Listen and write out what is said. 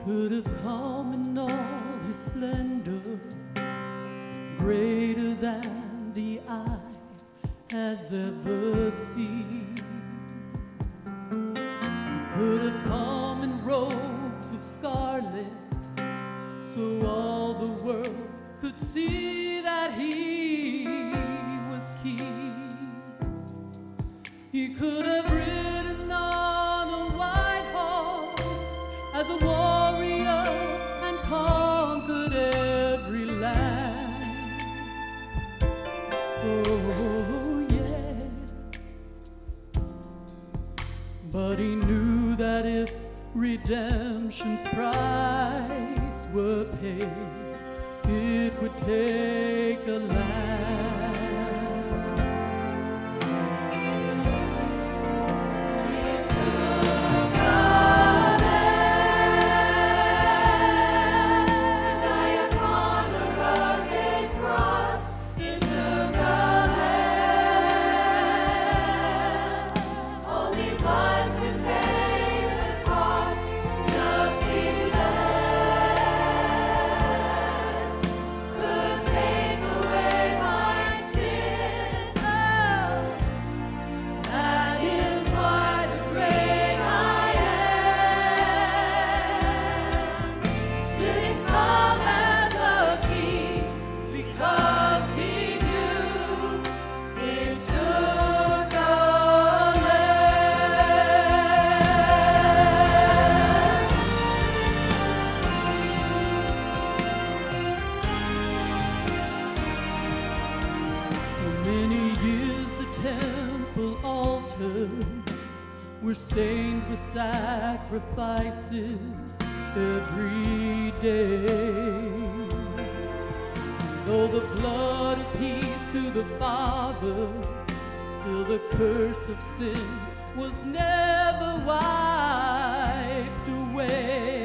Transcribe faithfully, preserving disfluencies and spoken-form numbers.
could have come in all his splendor, greater than the eye has ever seen. He could have come in robes of scarlet, so all the world could see that he was king. He could have ridden on a white horse as a warrior and conquered every land. Oh yes, but he knew that if redemption's price were paid, it would take a land. Temple altars were stained with sacrifices every day. Though the blood appeased to the Father, still the curse of sin was never wiped away.